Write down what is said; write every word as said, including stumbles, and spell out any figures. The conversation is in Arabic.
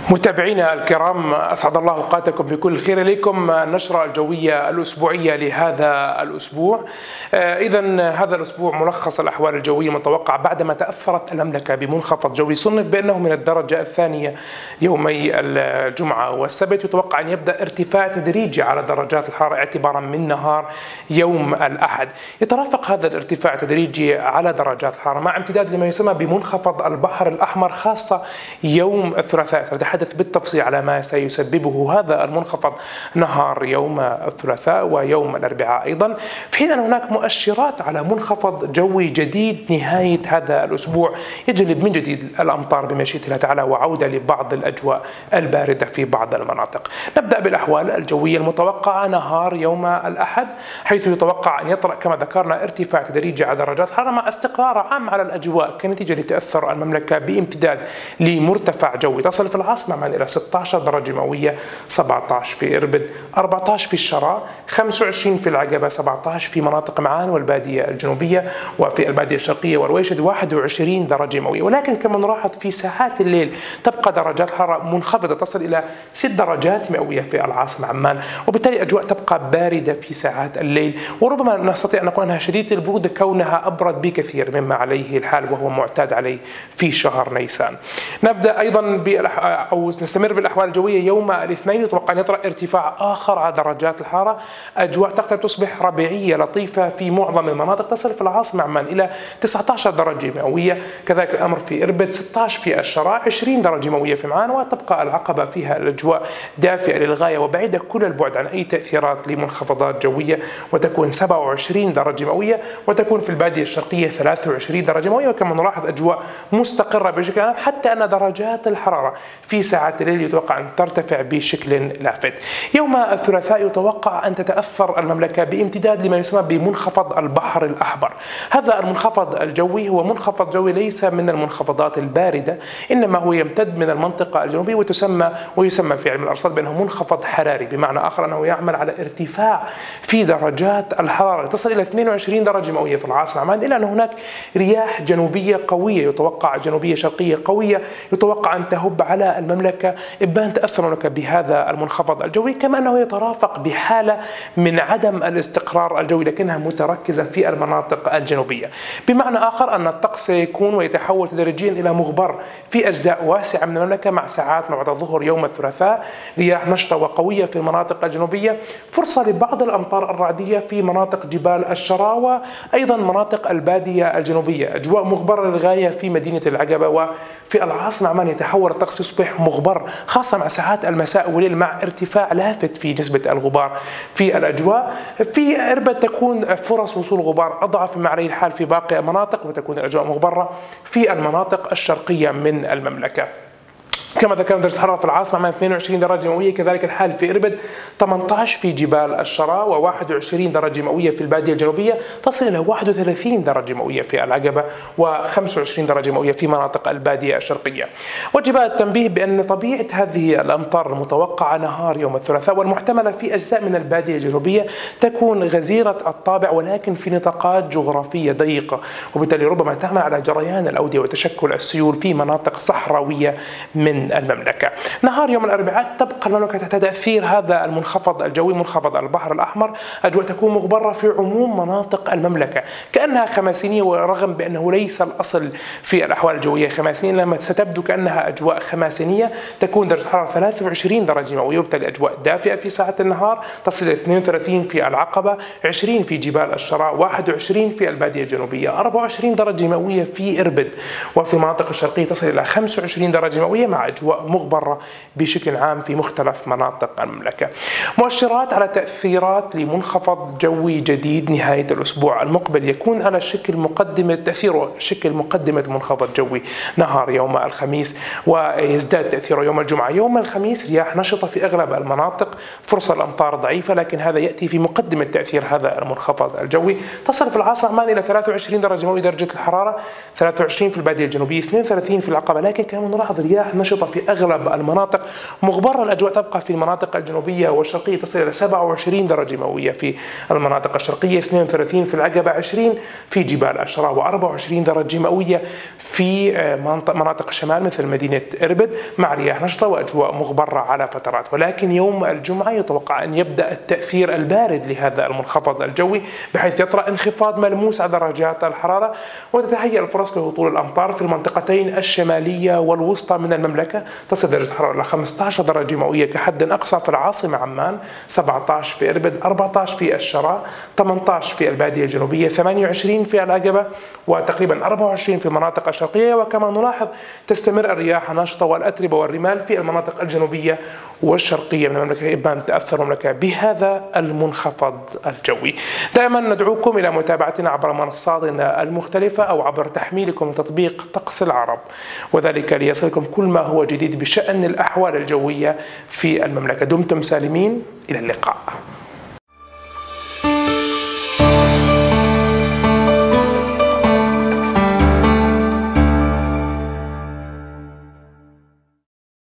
متابعينا الكرام، أسعد الله أوقاتكم بكل خير. إليكم النشرة الجوية الأسبوعية لهذا الأسبوع. إذن هذا الأسبوع ملخص الأحوال الجوية المتوقعة بعدما تأثرت المملكة بمنخفض جوي صنف بأنه من الدرجة الثانية يومي الجمعة والسبت. يتوقع أن يبدأ ارتفاع تدريجي على درجات الحرارة اعتبارا من نهار يوم الأحد. يترافق هذا الارتفاع التدريجي على درجات الحرارة مع امتداد لما يسمى بمنخفض البحر الأحمر خاصة يوم الثلاثاء. سنتحدث بالتفصيل على ما سيسببه هذا المنخفض نهار يوم الثلاثاء ويوم الأربعاء أيضا، في حين أن هناك مؤشرات على منخفض جوي جديد نهاية هذا الأسبوع يجلب من جديد الأمطار بمشيئة الله تعالى وعودة لبعض الأجواء الباردة في بعض المناطق. نبدأ بالأحوال الجوية المتوقعة نهار يوم الأحد، حيث يتوقع أن يطرأ كما ذكرنا ارتفاع تدريجي على درجات الحرارة مع استقرار عام على الأجواء كنتيجة لتأثر المملكة بامتداد لمرتفع جوي تصل في العاصمة عمان إلى ستة عشر درجة مئوية، سبعة عشر في إربد، أربعة عشر في الشراء، خمسة وعشرين في العقبة، سبعة عشر في مناطق معان والبادية الجنوبية، وفي البادية الشرقية والويشد واحد وعشرين درجة مئوية. ولكن كما نلاحظ في ساعات الليل تبقى درجات الحرارة منخفضة تصل إلى ست درجات مئوية في العاصمة عمان، وبالتالي أجواء تبقى باردة في ساعات الليل، وربما نستطيع أن نقول أنها شديدة البرودة كونها أبرد بكثير مما عليه الحال وهو معتاد عليه في شهر نيسان. نبدأ أيضا بالأح... أو نستمر بالأحوال الجوية يوم الاثنين. يتوقع أن يطرأ ارتفاع آخر على درجات الحرارة، أجواء تقدر تصبح ربيعية لطيفة في معظم المناطق، تصل في العاصمة عمان إلى تسعة عشر درجة مئوية، كذلك الأمر في إربد، ستة عشر في الشراء، عشرين درجة مئوية في معان، وتبقى العقبة فيها الأجواء دافئة للغاية وبعيدة كل البعد عن أي تأثيرات لمنخفضات جوية، وتكون سبعة وعشرين درجة مئوية، وتكون في البادية الشرقية ثلاثة وعشرين درجة مئوية. وكما نلاحظ أجواء مستقرة بشكل عام، حتى أن درجات الحرارة في ساعات الليل يتوقع أن ترتفع بشكل لافت. يوم الثلاثاء يتوقع أن تتأثر المملكة بامتداد لما يسمى بمنخفض البحر الأحمر. هذا المنخفض الجوي هو منخفض جوي ليس من المنخفضات الباردة، إنما هو يمتد من المنطقة الجنوبية وتسمى ويسمى في علم الأرصاد بأنه منخفض حراري، بمعنى آخر أنه يعمل على ارتفاع في درجات الحرارة تصل إلى اثنين وعشرين درجة مئوية في العاصمة عمان، إلا أن هناك رياح جنوبية قوية يتوقع جنوبية شرقية قوية يتوقع أن تهب على المملكة إبان تأثر المملكة بهذا المنخفض الجوي، كما أنه يترافق بحالة من عدم الاستقرار الجوي لكنها متركزة في المناطق الجنوبية. بمعنى آخر أن الطقس سيكون ويتحول تدريجيا إلى مغبر في أجزاء واسعة من المملكة مع ساعات ما بعد الظهر يوم الثلاثاء، رياح نشطة وقوية في المناطق الجنوبية، فرصة لبعض الأمطار الرعدية في مناطق جبال الشراء وأيضا مناطق البادية الجنوبية. أجواء مغبرة للغاية في مدينة العقبة وفي العاصمة عمان يتحول الطقس يصبح مغبر خاصة مع ساعات المساء والليل مع ارتفاع لافت في نسبة الغبار في الأجواء. في إربد تكون فرص وصول غبار أضعف مما عليه الحال في باقي المناطق، وتكون الأجواء مغبرة في المناطق الشرقية من المملكة. كما ذكرنا درجة الحرارة في العاصمة عمان اثنين وعشرين درجة مئوية، كذلك الحال في إربد، ثمانية عشر في جبال الشراء، وواحد وعشرين درجة مئوية في البادية الجنوبية، تصل إلى واحد وثلاثين درجة مئوية في العقبة، وخمسة وعشرين درجة مئوية في مناطق البادية الشرقية. وجب التنبيه بأن طبيعة هذه الأمطار المتوقعة نهار يوم الثلاثاء والمحتملة في أجزاء من البادية الجنوبية تكون غزيرة الطابع ولكن في نطاقات جغرافية ضيقة، وبالتالي ربما تعمل على جريان الأودية وتشكل السيول في مناطق صحراوية من المملكة. نهار يوم الأربعاء تبقى المملكة تحت تأثير هذا المنخفض الجوي منخفض البحر الأحمر، أجواء تكون مغبرة في عموم مناطق المملكة كأنها خماسينية، ورغم بأنه ليس الأصل في الأحوال الجوية خماسينية، لما ستبدو كأنها أجواء خماسينية. تكون درجة الحرارة ثلاثة وعشرين درجة مئوية، وبالتالي أجواء دافئة في ساعة النهار تصل إلى اثنين وثلاثين في العقبة، عشرين في جبال الشراء، واحد وعشرين في البادية الجنوبية، أربعة وعشرين درجة مئوية في إربد، وفي المناطق الشرقية تصل إلى خمسة وعشرين درجة مئوية مع أجواء مغبرة بشكل عام في مختلف مناطق المملكة. مؤشرات على تأثيرات لمنخفض جوي جديد نهاية الأسبوع المقبل يكون على شكل مقدمة تأثيره شكل مقدمة منخفض جوي نهار يوم الخميس، ويزداد تأثيره يوم الجمعة. يوم الخميس رياح نشطة في أغلب المناطق، فرصة الأمطار ضعيفة، لكن هذا يأتي في مقدمة تأثير هذا المنخفض الجوي. تصل في العاصمة عمان إلى ثلاثة وعشرين درجة مئوية درجة الحرارة، ثلاثة وعشرين في البادية الجنوبية، اثنين وثلاثين في العقبة، لكن كما نلاحظ رياح نشطة نشطة في أغلب المناطق. مغبرة الأجواء تبقى في المناطق الجنوبية والشرقية، تصل إلى سبعة وعشرين درجة مئوية في المناطق الشرقية، اثنين وثلاثين في العقبة، عشرين في جبال الشراء، وأربعة وعشرين درجة مئوية في مناطق الشمال مثل مدينة إربد، مع رياح نشطة وأجواء مغبرة على فترات. ولكن يوم الجمعة يتوقع أن يبدأ التأثير البارد لهذا المنخفض الجوي، بحيث يطرأ انخفاض ملموس على درجات الحرارة، وتتهيأ الفرص لهطول الأمطار في المنطقتين الشمالية والوسطى من المملكة. تصل درجة الحرارة إلى خمسة عشر درجة مئوية كحد أقصى في العاصمة عمان، سبعة عشر في إربد، أربعة عشر في الشراء، ثمانية عشر في البادية الجنوبية، ثمانية وعشرين في العقبة، وتقريبا أربعة وعشرين في المناطق الشرقية. وكما نلاحظ تستمر الرياح النشطة والأتربة والرمال في المناطق الجنوبية والشرقية من المملكة، إبان تأثر المملكة بهذا المنخفض الجوي. دائما ندعوكم إلى متابعتنا عبر منصاتنا المختلفة أو عبر تحميلكم تطبيق طقس العرب، وذلك ليصلكم كل ما هو جديد بشأن الأحوال الجوية في المملكة. دمتم سالمين، إلى اللقاء.